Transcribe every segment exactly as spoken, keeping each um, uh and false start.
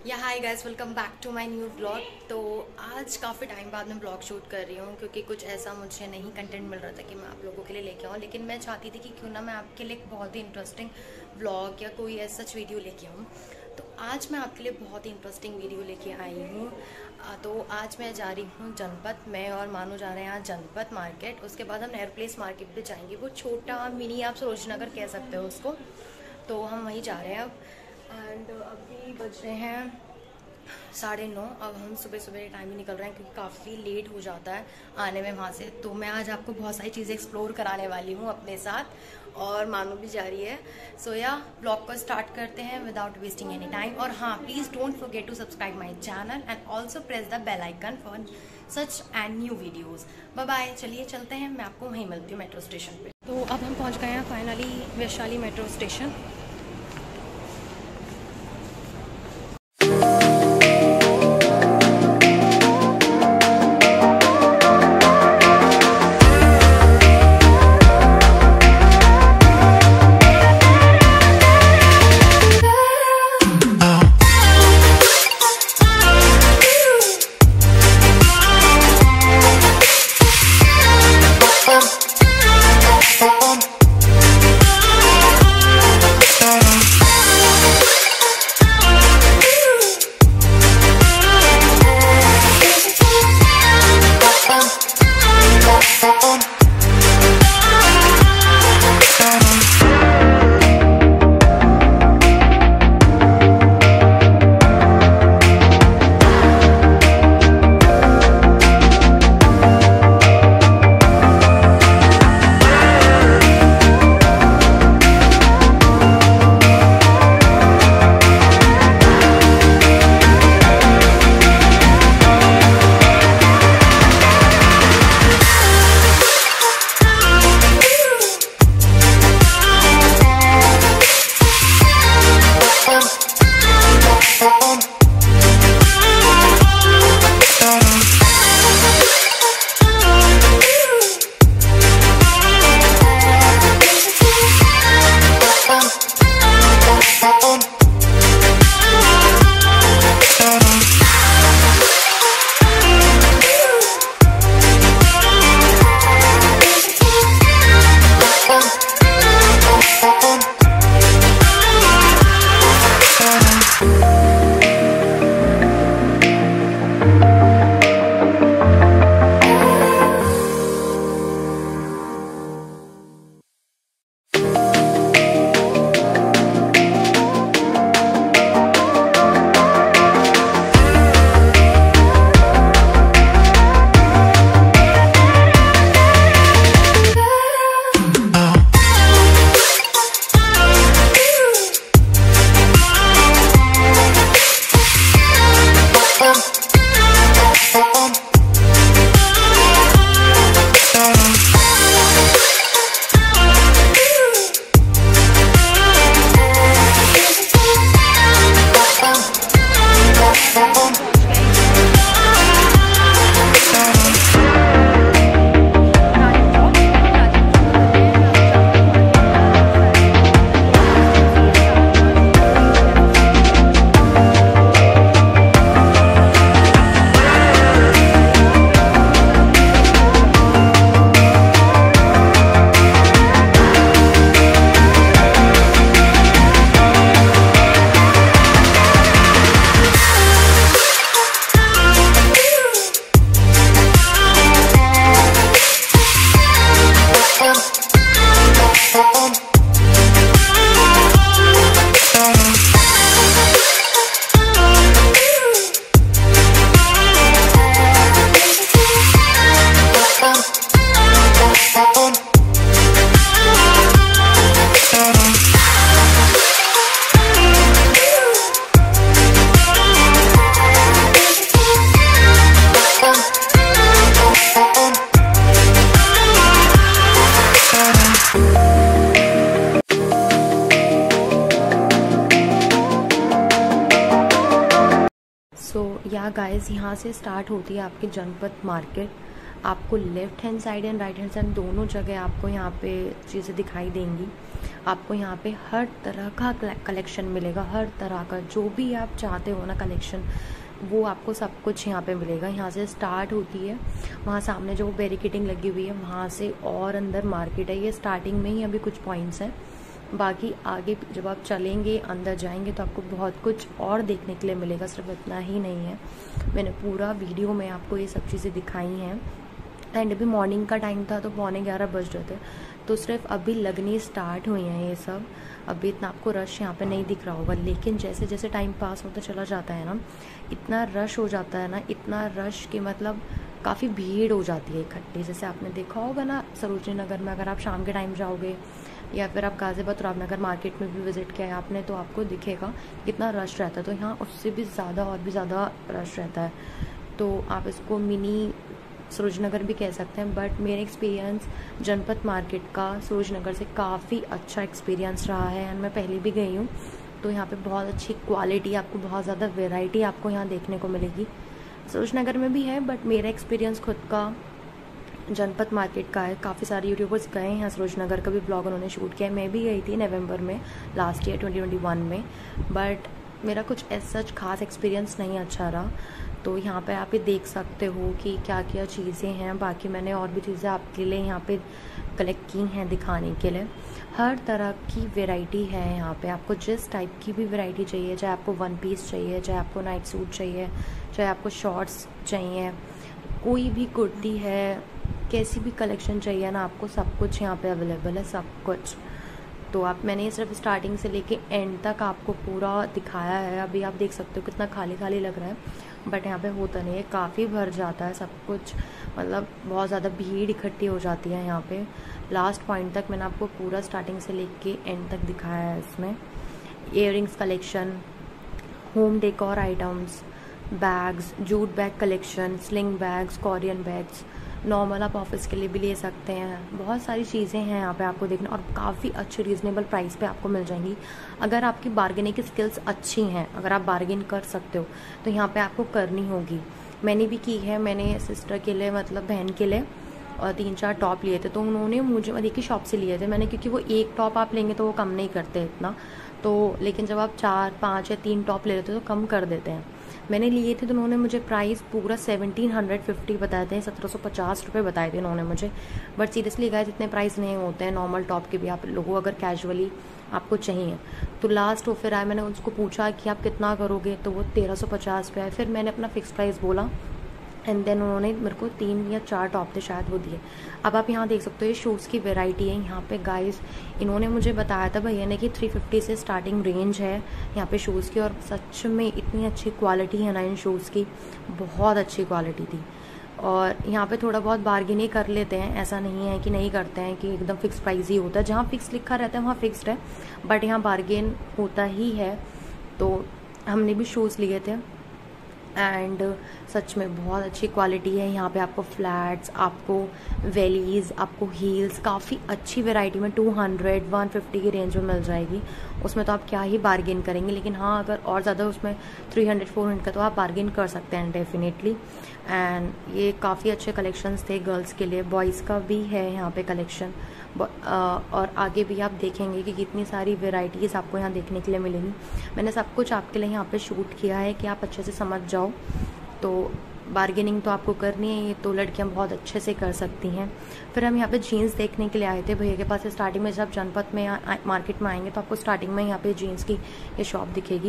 या hi guys, welcome back to my new blog. तो आज काफ़ी टाइम बाद मैं ब्लॉग शूट कर रही हूँ क्योंकि कुछ ऐसा मुझे नहीं कंटेंट मिल रहा था कि मैं आप लोगों के लिए लेके आऊँ, लेकिन मैं चाहती थी कि क्यों ना मैं आपके लिए एक बहुत ही इंटरेस्टिंग ब्लॉग या कोई ऐसा सच वीडियो लेके आऊँ। तो आज मैं आपके लिए बहुत ही इंटरेस्टिंग वीडियो लेके आई हूँ। तो आज मैं जा रही हूँ जनपद, मैं और मानू जा रहे हैं आज जनपद मार्केट। उसके बाद हम नेहरू प्लेस मार्केट पे जाएंगे, वो छोटा मिनी आप सरोजनगर कह सकते हो उसको। तो हम वहीं जा रहे हैं अब। एंड अभी बज रहे हैं साढ़े नौ। अब हम सुबह सुबह टाइम ही निकल रहे हैं क्योंकि काफ़ी लेट हो जाता है आने में वहाँ से। तो मैं आज आपको बहुत सारी चीज़ें एक्सप्लोर कराने वाली हूँ अपने साथ, और मानो भी जा रही है। सो या ब्लॉग को स्टार्ट करते हैं विदाउट वेस्टिंग एनी टाइम। और हाँ, please don't forget to subscribe my channel and also press the bell icon for such and new videos. Bye bye, चलिए चलते हैं, मैं आपको वहीं मिलती हूँ मेट्रो स्टेशन पर। तो अब हम पहुँच गए हैं finally Vaishali metro station. So yeah guys, यहाँ से स्टार्ट होती है आपकी जनपद मार्केट। आपको left hand side and right hand side दोनों जगह आपको यहाँ पे चीज़ें दिखाई देंगी। आपको यहाँ पे हर तरह का कलेक्शन मिलेगा, हर तरह का जो भी आप चाहते हो ना कलेक्शन, वो आपको सब कुछ यहाँ पे मिलेगा। यहाँ से स्टार्ट होती है, वहाँ सामने जो बैरिकेडिंग लगी हुई है वहाँ से और अंदर मार्केट है। ये स्टार्टिंग में ही अभी कुछ पॉइंट्स हैं, बाकी आगे जब आप चलेंगे अंदर जाएंगे तो आपको बहुत कुछ और देखने के लिए मिलेगा, सिर्फ इतना ही नहीं है। मैंने पूरा वीडियो में आपको ये सब चीज़ें दिखाई हैं। एंड अभी मॉर्निंग का टाइम था तो पौने ग्यारह बज रहे थे, तो सिर्फ अभी लगनी स्टार्ट हुई हैं ये सब। अभी इतना आपको रश यहाँ पे नहीं दिख रहा होगा, लेकिन जैसे जैसे टाइम पास होता चला जाता है ना, इतना रश हो जाता है ना, इतना रश कि मतलब काफ़ी भीड़ हो जाती है इकट्ठी। जैसे आपने देखा होगा ना सरोजनी नगर में, अगर आप शाम के टाइम जाओगे या फिर आप गाज़ियाबाद रामनगर मार्केट में भी विज़िट किया है आपने, तो आपको दिखेगा कितना रश रहता है। तो यहाँ उससे भी ज़्यादा और भी ज़्यादा रश रहता है। तो आप इसको मिनी सरोजनी नगर भी कह सकते हैं, बट मेरा एक्सपीरियंस जनपद मार्केट का सरोजनी नगर से काफ़ी अच्छा एक्सपीरियंस रहा है। एंड मैं पहले भी गई हूँ, तो यहाँ पे बहुत अच्छी क्वालिटी, आपको बहुत ज़्यादा वैरायटी आपको यहाँ देखने को मिलेगी। सरोजनी नगर में भी है, बट मेरा एक्सपीरियंस खुद का जनपद मार्केट का है। काफ़ी सारे यूट्यूबर्स गए हैं सरोजनी नगर का भी ब्लॉग उन्होंने शूट किया है। मैं भी गई थी नवंबर में last year twenty twenty one में, बट मेरा कुछ ऐसा खास एक्सपीरियंस नहीं अच्छा रहा। तो यहाँ पे आप ये देख सकते हो कि क्या क्या चीज़ें हैं। बाकी मैंने और भी चीज़ें आपके लिए यहाँ पे कलेक्ट की हैं दिखाने के लिए। हर तरह की वैरायटी है यहाँ पे, आपको जिस टाइप की भी वैरायटी चाहिए, चाहे आपको वन पीस चाहिए, चाहे आपको नाइट सूट चाहिए, चाहे आपको शॉर्ट्स चाहिए, कोई भी कुर्ती है, कैसी भी कलेक्शन चाहिए ना, आपको सब कुछ यहाँ पे अवेलेबल है, सब कुछ। तो आप मैंने सिर्फ स्टार्टिंग से लेके एंड तक आपको पूरा दिखाया है। अभी आप देख सकते हो कितना खाली खाली लग रहा है, बट यहाँ पे होता नहीं है, काफ़ी भर जाता है सब कुछ। मतलब बहुत ज़्यादा भीड़ इकट्ठी हो जाती है यहाँ पे। लास्ट पॉइंट तक मैंने आपको पूरा स्टार्टिंग से लेके एंड तक दिखाया है। इसमें earrings collection, home decor items, bags, jute bag collection, sling bags, Korean bags, normal आप ऑफिस के लिए भी ले सकते हैं। बहुत सारी चीज़ें हैं यहाँ पे आपको देखना, और काफ़ी अच्छी रीज़नेबल प्राइस पे आपको मिल जाएंगी। अगर आपकी बार्गेनिंग की स्किल्स अच्छी हैं, अगर आप बार्गेन कर सकते हो, तो यहाँ पे आपको करनी होगी। मैंने भी की है, मैंने सिस्टर के लिए मतलब बहन के लिए और तीन चार टॉप लिए थे, तो उन्होंने मुझे एक ही शॉप से लिए थे मैंने, क्योंकि वो एक टॉप आप लेंगे तो वो कम नहीं करते इतना, तो लेकिन जब आप चार पाँच या तीन टॉप ले लेते हो तो कम कर देते हैं। मैंने लिए थे तो उन्होंने मुझे प्राइस पूरा सेवनटीन हंड्रेड फिफ्टी बताए थे, सत्रह सौ पचास रुपये बताए थे उन्होंने मुझे। बट सीरियसली गाइस इतने प्राइस नहीं होते हैं नॉर्मल टॉप के भी, आप लोगों अगर कैजुअली आपको चाहिए तो। लास्ट वो फिर आए, मैंने उसको पूछा कि आप कितना करोगे, तो वो तेरह सौ पचास पे आए। फिर मैंने अपना फिक्स प्राइस बोला, एंड देन उन्होंने मेरे को तीन या चार टॉप थे शायद वो दिए। अब आप यहाँ देख सकते हो ये शूज़ की वैरायटी है यहाँ पे गाइस। इन्होंने मुझे बताया था भैया ने कि थ्री फिफ्टी से स्टार्टिंग रेंज है यहाँ पे शूज़ की, और सच में इतनी अच्छी क्वालिटी है ना इन शूज़ की, बहुत अच्छी क्वालिटी थी। और यहाँ पे थोड़ा बहुत बार्गेन ही कर लेते हैं, ऐसा नहीं है कि नहीं करते हैं कि एकदम फिक्स प्राइस ही होता है। जहाँ फिक्स लिखा रहता है वहाँ फिक्स्ड है, बट यहाँ बार्गेन होता ही है। तो हमने भी शूज़ लिए थे, एंड सच में बहुत अच्छी क्वालिटी है। यहाँ पे आपको फ्लैट्स, आपको वेलीज़, आपको हील्स, काफ़ी अच्छी वैरायटी में टू हंड्रेड वन फिफ्टी की रेंज में मिल जाएगी। उसमें तो आप क्या ही बार्गेन करेंगे, लेकिन हाँ अगर और ज़्यादा उसमें थ्री हंड्रेड फोर हंड्रेड का तो आप बार्गेन कर सकते हैं डेफिनेटली। एंड ये काफ़ी अच्छे कलेक्शंस थे गर्ल्स के लिए, बॉयज़ का भी है यहाँ पे कलेक्शन। और आगे भी आप देखेंगे कि कितनी सारी वेराइटीज़ आपको यहाँ देखने के लिए मिलेंगी। मैंने सब कुछ आपके लिए यहाँ पे शूट किया है कि आप अच्छे से समझ जाओ। तो बार्गेनिंग तो आपको करनी है, ये तो लड़कियाँ बहुत अच्छे से कर सकती हैं। फिर हम यहाँ पे जीन्स देखने के लिए आए थे भैया के पास। स्टार्टिंग में जब जनपद में मार्केट में आएंगे तो आपको स्टार्टिंग में यहाँ पे जीन्स की ये शॉप दिखेगी,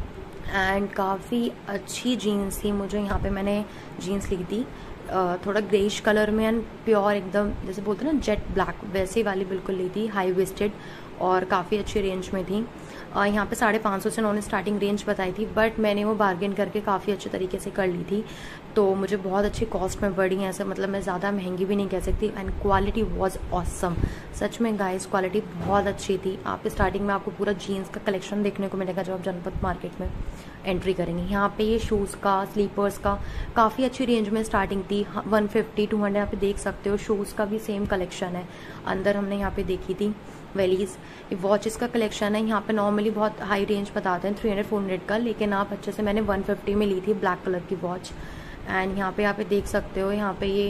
एंड काफ़ी अच्छी जीन्स थी। मुझे यहाँ पे मैंने जीन्स ली थी थोड़ा ग्रेइश कलर में, एंड प्योर एकदम जैसे बोलते हैं ना जेट ब्लैक, वैसे वाली बिल्कुल ली थी, हाई वेस्टेड, और काफ़ी अच्छी रेंज में थी। यहाँ पे साढ़े पाँच सौ से उन्होंने स्टार्टिंग रेंज बताई थी, बट मैंने वो बार्गेन करके काफ़ी अच्छे तरीके से कर ली थी, तो मुझे बहुत अच्छी कॉस्ट में पड़ी है। ऐसे मतलब मैं ज़्यादा महंगी भी नहीं कह सकती, एंड क्वालिटी वाज ऑसम। सच में गाइस क्वालिटी बहुत अच्छी थी। आप स्टार्टिंग में आपको पूरा जीन्स का कलेक्शन देखने को मिलेगा जब आप जनपद मार्केट में एंट्री करेंगे। यहाँ पे ये शूज़ का, स्लीपर्स का काफ़ी अच्छी रेंज में स्टार्टिंग थी, वन फिफ्टी टू हंड्रेड यहाँ पे देख सकते हो। शूज़ का भी सेम कलेक्शन है, अंदर हमने यहाँ पे देखी थी वेलीज। वॉचेस का कलेक्शन है, यहाँ पे नॉर्मली बहुत हाई रेंज बताते हैं थ्री हंड्रेड फोर हंड्रेड का, लेकिन आप अच्छे से मैंने वन फिफ्टी में ली थी ब्लैक कलर की वॉच। एंड यहाँ पे यहाँ पे देख सकते हो, यहाँ पे ये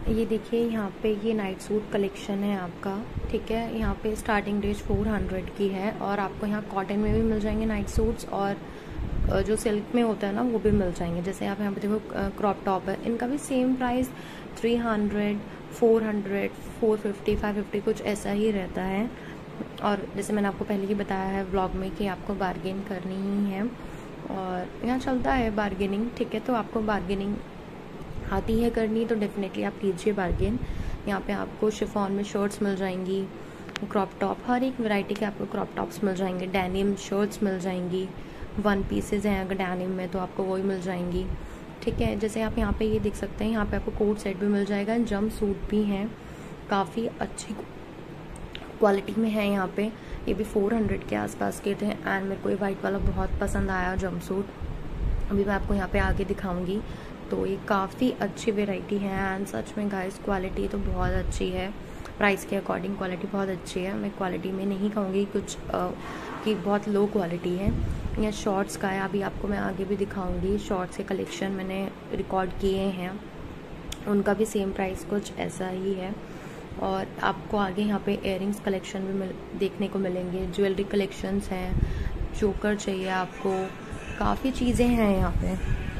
ये देखिए यहाँ पे ये नाइट सूट कलेक्शन है आपका, ठीक है। यहाँ पे स्टार्टिंग रेंज फोर हंड्रेड की है और आपको यहाँ कॉटन में भी मिल जाएंगे नाइट सूट्स और जो सिल्क में होता है ना वो भी मिल जाएंगे। जैसे आप यहाँ पे देखो क्रॉप टॉप है, इनका भी same price three hundred, four hundred, four fifty, five fifty कुछ ऐसा ही रहता है। और जैसे मैंने आपको पहले ही बताया है व्लॉग में कि आपको बार्गेन करनी ही है और यहाँ चलता है बार्गेनिंग, ठीक है। तो आपको बार्गेनिंग आती है करनी तो डेफिनेटली आप कीजिए बार्गेन। यहाँ पे आपको शिफॉन में शर्ट्स मिल जाएंगी, क्रॉप टॉप, हर एक वैरायटी के आपको क्रॉप टॉप्स मिल जाएंगे, डेनिम शर्ट्स मिल जाएंगी, वन पीसेज हैं अगर डेनिम में तो आपको वही मिल जाएंगी, ठीक है। जैसे आप यहाँ पे ये देख सकते हैं, यहाँ पे आपको कोट सेट भी मिल जाएगा, जंप सूट भी हैं, काफ़ी अच्छी क्वालिटी में है। यहाँ पे ये भी फोर हंड्रेड के आसपास के थे एंड मेरे को ये वाइट वाला बहुत पसंद आया जंप सूट, अभी मैं आपको यहाँ पे आगे दिखाऊंगी। तो ये काफ़ी अच्छी वेराइटी है एंड सच में गाइस क्वालिटी तो बहुत अच्छी है, प्राइस के अकॉर्डिंग क्वालिटी बहुत अच्छी है। मैं क्वालिटी में नहीं कहूँगी कुछ आ, कि बहुत लो क्वालिटी है। यह शॉर्ट्स का है, अभी आपको मैं आगे भी दिखाऊंगी। शॉर्ट्स के कलेक्शन मैंने रिकॉर्ड किए हैं, उनका भी सेम प्राइस कुछ ऐसा ही है। और आपको आगे यहाँ पे इयररिंग्स कलेक्शन भी मिल देखने को मिलेंगे, ज्वेलरी कलेक्शंस हैं, चोकर चाहिए आपको, काफ़ी चीज़ें हैं यहाँ पे।